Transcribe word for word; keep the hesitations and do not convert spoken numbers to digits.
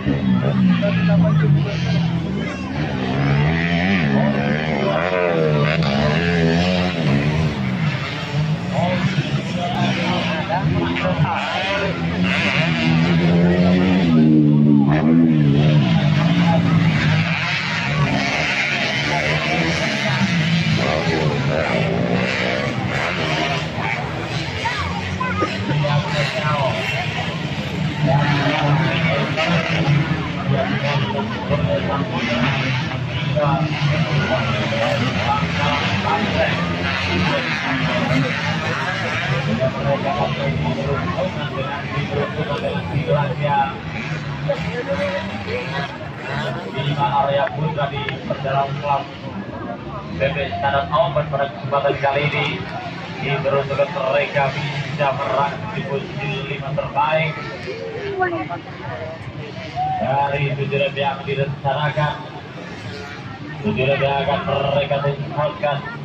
Lima area putra di perjalanan kelas B B standar open pada kesempatan kali ini diperuntukkan mereka bisa meraih di posisi lima terbaik dari tujuh lab yang direncanakan. Tujuh lab yang akan mereka tunjukkan